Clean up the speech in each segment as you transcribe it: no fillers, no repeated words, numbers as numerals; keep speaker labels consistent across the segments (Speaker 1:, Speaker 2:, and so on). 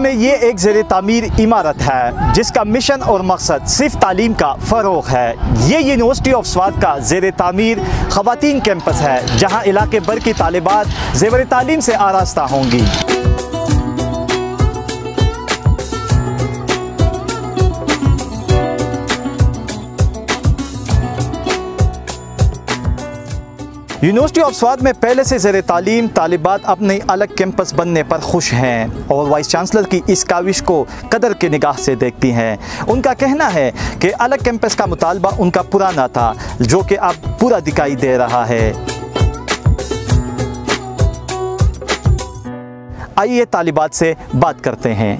Speaker 1: में ये एक ज़ेरे तामीर इमारत है जिसका मिशन और मकसद सिर्फ तालीम का फ़रोग़ है। ये यूनिवर्सिटी ऑफ स्वात का ज़ेरे तामीर ख़वातीन कैंपस है जहाँ इलाके भर की तालिबात ज़ेवर तालीम से आरास्ता होंगी। यूनिवर्सिटी ऑफ स्वात में पहले से ज़ेरे तालीम तालिबात अपने अलग कैंपस बनने पर खुश हैं और वाइस चांसलर की इस काविश को कदर की निगाह से देखती हैं। उनका कहना है कि अलग कैंपस का मुतालबा उनका पुराना था जो कि अब पूरा दिखाई दे रहा है। आइए तालिबात से बात करते हैं।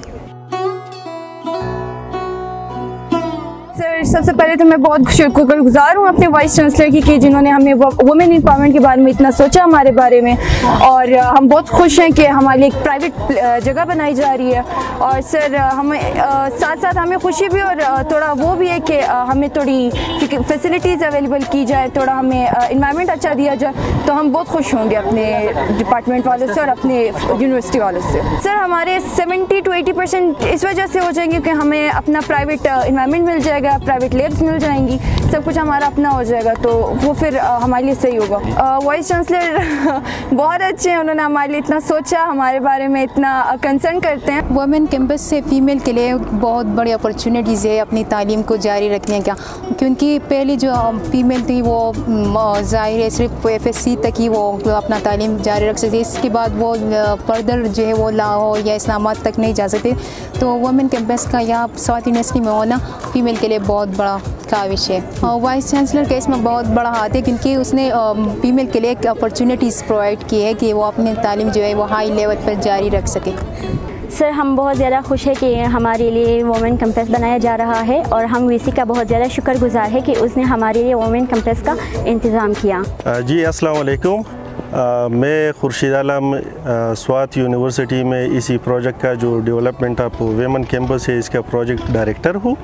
Speaker 2: सबसे पहले तो मैं बहुत शुक्रगुजार हूँ अपने वाइस चांसलर की कि जिन्होंने हमें वुमेन एम्पावरमेंट के बारे में इतना सोचा हमारे बारे में, और हम बहुत खुश हैं कि हमारे लिए एक प्राइवेट जगह बनाई जा रही है। और सर हमें साथ साथ हमें खुशी भी और थोड़ा वो भी है कि हमें थोड़ी फैसिलिटीज़ अवेलेबल की जाए, थोड़ा हमें इन्वायरमेंट अच्छा दिया जाए, तो हम बहुत खुश होंगे अपने डिपार्टमेंट वालों से और अपने यूनिवर्सिटी वालों से। सर हमारे 70 to 80% इस वजह से हो जाएंगे कि हमें अपना प्राइवेट इन्वायरमेंट मिल जाएगा, प्राइवेट लैब्स मिल जाएंगी, सब कुछ हमारा अपना हो जाएगा, तो वो फिर हमारे लिए सही होगा। वाइस चांसलर बहुत अच्छे हैं, उन्होंने हमारे लिए इतना सोचा, हमारे बारे में इतना कंसर्न करते हैं।
Speaker 3: वुमेन कैंपस से फ़ीमेल के लिए बहुत बड़ी अपॉर्चुनिटीज़ है अपनी तालीम को जारी रखने का, क्योंकि पहले जो फ़ीमेल थी वो ज़ाहिर है सिर्फ FSC तक ही वो अपना तालीम जारी रख सकती, इसके बाद वो फर्दर जो है वो लाहौर या इस्लामाबाद तक नहीं जा सकते। तो वुमेन कैंपस का यहाँ स्वात यूनिवर्सिटी में होना फ़ीमेल के लिए बहुत बड़ा काविश है। वाइस चांसलर का इसमें बहुत बड़ा हाथ है, क्योंकि उसने फ़ीमेल के लिए एक अपॉर्चुनिटीज़ प्रोवाइड की है कि वो अपनी तालीम जो है वो हाई लेवल पर जारी रख सके।
Speaker 4: सर हम बहुत ज़्यादा खुश है कि हमारे लिए वुमेन कैंपस बनाया जा रहा है और हम VC का बहुत ज़्यादा शुक्रगुजार है कि उसने हमारे लिए वुमेन कैंपस का इंतज़ाम किया।
Speaker 5: जी अस्सलाम वालेकुम, मैं खुर्शीद आलम स्वात यूनिवर्सिटी में इसी प्रोजेक्ट का जो डेवलपमेंट ऑफ वुमेन कैंपस है इसका प्रोजेक्ट डायरेक्टर हूँ।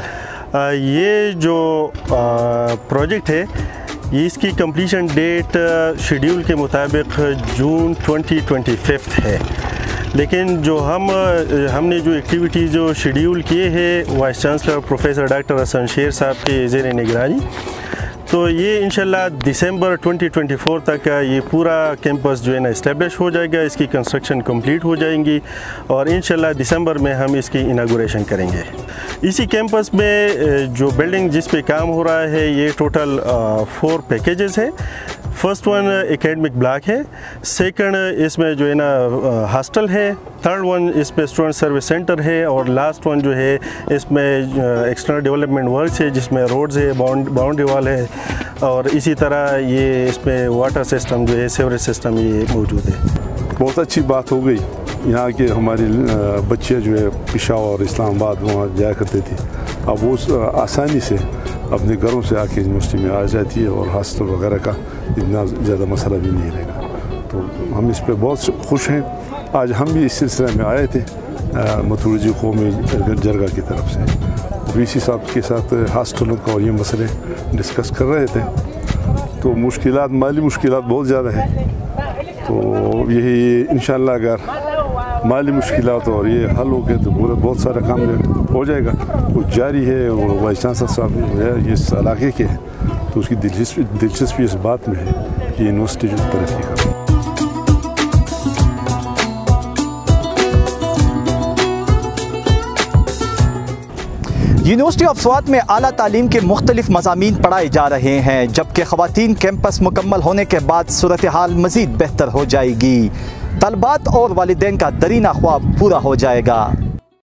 Speaker 5: ये जो प्रोजेक्ट है इसकी कंप्लीशन डेट शेड्यूल के मुताबिक जून 2025 है, लेकिन जो हमने जो एक्टिविटीज़ जो शेड्यूल किए हैं vice chancellor professor doctor Hasan Sher साहब के ज़ेर निगरानी, तो ये इंशाल्लाह दिसंबर 2024 तक ये पूरा कैंपस जो है ना इस्टेब्लिश हो जाएगा, इसकी कंस्ट्रक्शन कंप्लीट हो जाएंगी और इंशाल्लाह दिसंबर में हम इसकी इनागुरेशन करेंगे। इसी कैंपस में जो बिल्डिंग जिस पे काम हो रहा है ये टोटल 4 पैकेजेस है। फर्स्ट वन एकेडमिक ब्लॉक है, सेकंड इसमें जो है ना हॉस्टल है, थर्ड वन इसमें स्टूडेंट सर्विस सेंटर है और लास्ट वन जो है इसमें एक्सटर्नल डेवलपमेंट वर्क्स है जिसमें रोड्स है, बाउंड्री वॉल है और इसी तरह ये इसमें वाटर सिस्टम जो है सीवरेज सिस्टम ये मौजूद है।
Speaker 6: बहुत अच्छी बात हो गई यहाँ के हमारे बच्चे जो है पेशावर और इस्लामाबाद वहाँ जाया करते थे, अब वो आसानी से अपने घरों से आके यूनिवर्सिटी में आ जाती है और हॉस्टल वगैरह का इतना ज़्यादा मसला भी नहीं रहेगा। तो हम इस पर बहुत खुश हैं। आज हम भी इस सिलसिले में आए थे मथुरजी कौमी जरगा की तरफ से VC साहब के साथ हॉस्टलों का और ये मसले डिस्कस कर रहे थे। तो मुश्किलात माली मुश्किलात बहुत ज़्यादा है, तो यही इंशाअल्लाह अगर माली मुश्किलात और ये हल हो गए तो पूरा बहुत सारा काम हो जाएगा। कुछ जारी है और वाइस चांसलर साहब ये इस इलाके के हैं तो उसकी दिलचस्पी इस बात में है कि यूनिवर्सिटी जो तरक्की करे।
Speaker 1: यूनिवर्सिटी ऑफ स्वात में आला तालीम के मुख्तलिफ मज़ामीन पढ़ाए जा रहे हैं, जबकि ख़वातीन कैंपस मुकम्मल होने के बाद सूरत हाल मज़ीद बेहतर हो जाएगी, तलबात और वालिदैन का दरीना ख्वाब पूरा हो जाएगा।